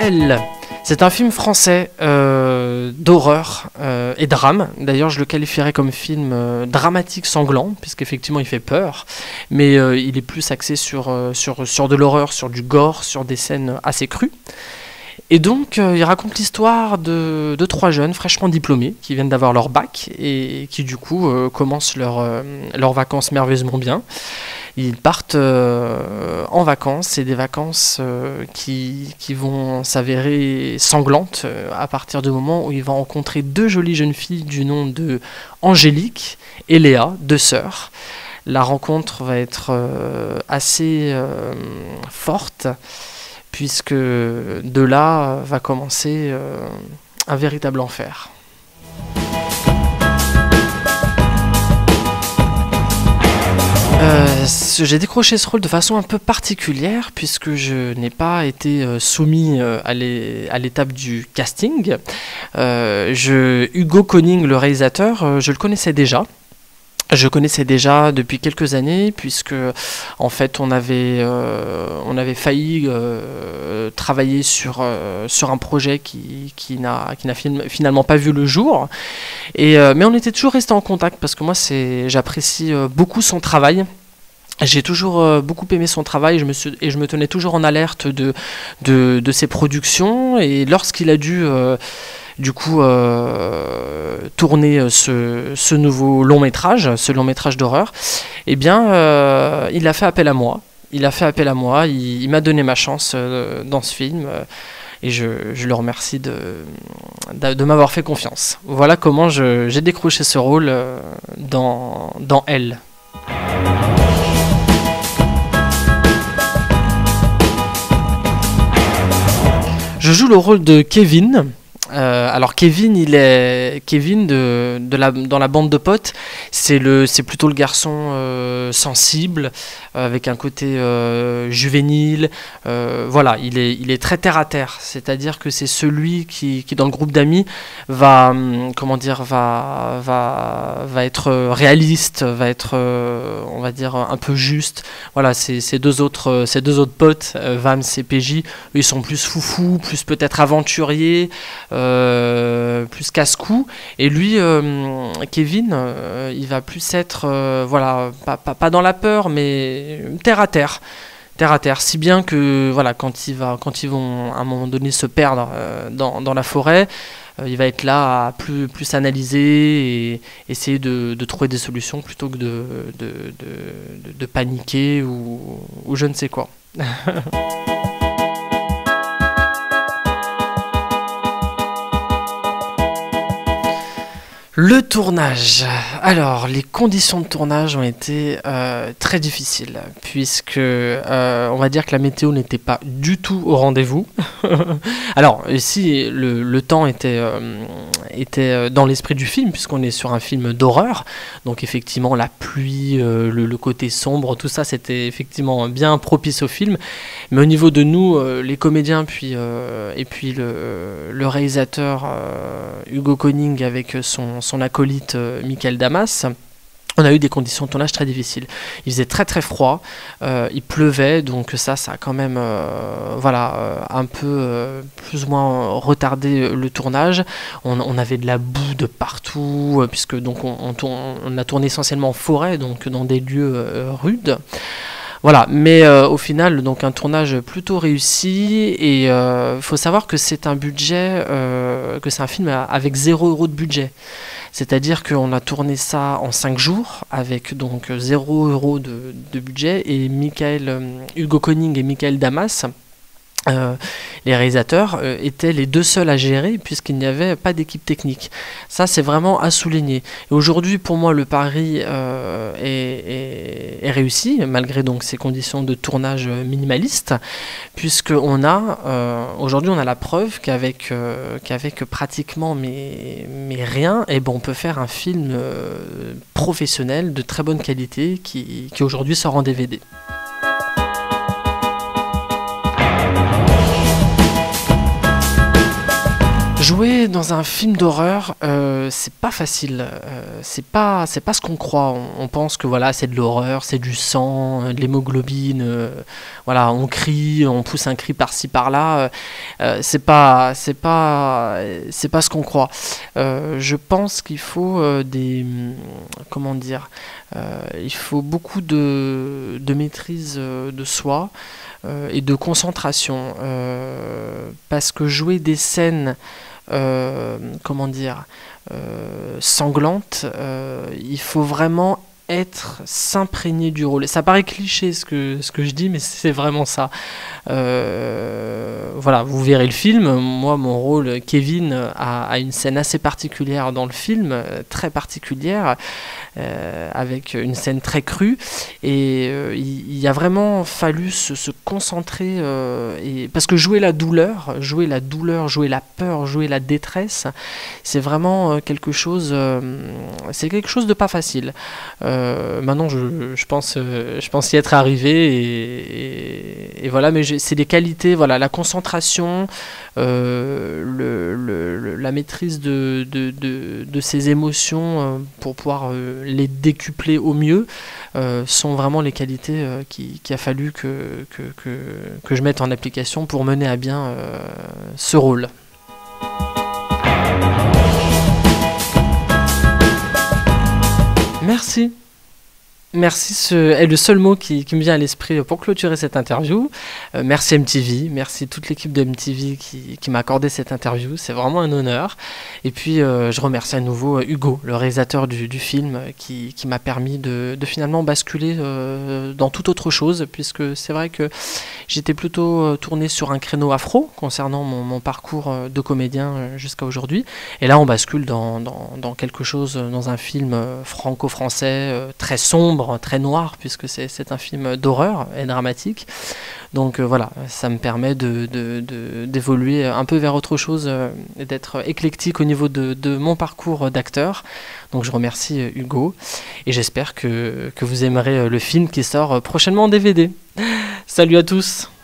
Elle, c'est un film français d'horreur et drame. D'ailleurs, je le qualifierais comme film dramatique sanglant, puisqu'effectivement il fait peur, mais il est plus axé sur de l'horreur, sur du gore, sur des scènes assez crues. Et donc, il raconte l'histoire de trois jeunes fraîchement diplômés qui viennent d'avoir leur bac et qui du coup commencent leurs vacances merveilleusement bien. Ils partent en vacances, c'est des vacances qui vont s'avérer sanglantes à partir du moment où ils vont rencontrer deux jolies jeunes filles du nom de Angélique et Léa, deux sœurs. La rencontre va être assez forte, puisque de là va commencer un véritable enfer. J'ai décroché ce rôle de façon un peu particulière, puisque je n'ai pas été soumis à l'étape du casting. Hugo Koning, le réalisateur, je le connaissais déjà. Je connaissais déjà depuis quelques années, puisque en fait on avait failli travailler sur un projet qui n'a finalement pas vu le jour. Mais on était toujours resté en contact, parce que moi j'apprécie beaucoup son travail. J'ai toujours beaucoup aimé son travail, et je me tenais toujours en alerte de ses productions. Et lorsqu'il a dû tourner ce nouveau long métrage d'horreur, eh bien il a fait appel à moi. Il m'a donné ma chance dans ce film, et je le remercie de m'avoir fait confiance. Voilà comment j'ai décroché ce rôle dans Elle. Je joue le rôle de Kevin. Alors Kevin, dans la bande de potes, c'est plutôt le garçon sensible, avec un côté juvénile. Voilà, il est très terre à terre. C'est-à-dire que c'est celui qui dans le groupe d'amis va être réaliste, va être on va dire un peu juste. Voilà, ces deux autres potes, Vams et PJ, eux, ils sont plus foufous, plus peut-être aventuriers. Plus casse-cou, et lui Kevin il va plus être voilà, pas dans la peur, mais terre à terre, si bien que voilà, quand ils vont à un moment donné se perdre dans la forêt, il va être là à plus analyser et essayer de trouver des solutions plutôt que de paniquer ou je ne sais quoi. Le tournage. Alors, les conditions de tournage ont été très difficiles, puisque on va dire que la météo n'était pas du tout au rendez-vous. Alors, ici, le temps était dans l'esprit du film, puisqu'on est sur un film d'horreur. Donc, effectivement, la pluie, le côté sombre, tout ça, c'était effectivement bien propice au film. Mais au niveau de nous, les comédiens, et puis le réalisateur Hugo Koning avec son acolyte Michael Damas, on a eu des conditions de tournage très difficiles. Il faisait très très froid, il pleuvait, donc ça a quand même un peu plus ou moins retardé le tournage. On avait de la boue de partout, puisque donc on a tourné essentiellement en forêt, donc dans des lieux rudes. Voilà, mais au final, donc un tournage plutôt réussi, et faut savoir que c'est un budget, que c'est un film avec 0 € de budget. C'est-à-dire qu'on a tourné ça en 5 jours, avec donc 0 € de budget, et Hugo Koning et Michael Damas, les réalisateurs, étaient les deux seuls à gérer, puisqu'il n'y avait pas d'équipe technique. Ça, c'est vraiment à souligner. Et aujourd'hui, pour moi, le pari est réussi, malgré donc ces conditions de tournage minimalistes, puisqu'on a aujourd'hui on a la preuve qu'avec pratiquement mais rien, et on peut faire un film professionnel de très bonne qualité qui aujourd'hui sort en DVD. Jouer jouer dans un film d'horreur, c'est pas facile. C'est pas ce qu'on croit. On pense que voilà, c'est de l'horreur, c'est du sang, de l'hémoglobine. Voilà, on crie, on pousse un cri par-ci par-là. C'est pas ce qu'on croit. Je pense qu'il faut comment dire, il faut beaucoup de maîtrise de soi et de concentration, parce que jouer des scènes comment dire, sanglantes, il faut vraiment s'imprégner du rôle. Et ça paraît cliché ce que je dis, mais c'est vraiment ça. Voilà, vous verrez le film. Moi, mon rôle, Kevin, a une scène assez particulière dans le film, très particulière, avec une scène très crue. Et il a vraiment fallu se concentrer, parce que jouer la douleur, jouer la peur, jouer la détresse, c'est vraiment quelque chose de pas facile. Maintenant, je pense y être arrivé, et voilà, mais c'est des qualités, voilà, la concentration, la maîtrise de ses émotions, pour pouvoir les décupler au mieux, sont vraiment les qualités qu'il a fallu que je mette en application pour mener à bien ce rôle. Merci. Merci, est le seul mot qui me vient à l'esprit pour clôturer cette interview. Merci MTV, merci toute l'équipe de MTV qui m'a accordé cette interview, c'est vraiment un honneur. Et puis je remercie à nouveau Hugo, le réalisateur du film, qui m'a permis de finalement basculer dans toute autre chose, puisque c'est vrai que j'étais plutôt tourné sur un créneau afro concernant mon parcours de comédien jusqu'à aujourd'hui. Et là on bascule dans quelque chose, dans un film franco-français très sombre, très noir, puisque c'est un film d'horreur et dramatique. Donc voilà, ça me permet d'évoluer un peu vers autre chose, et d'être éclectique au niveau de mon parcours d'acteur. Donc je remercie Hugo, et j'espère que vous aimerez le film qui sort prochainement en DVD. Salut à tous!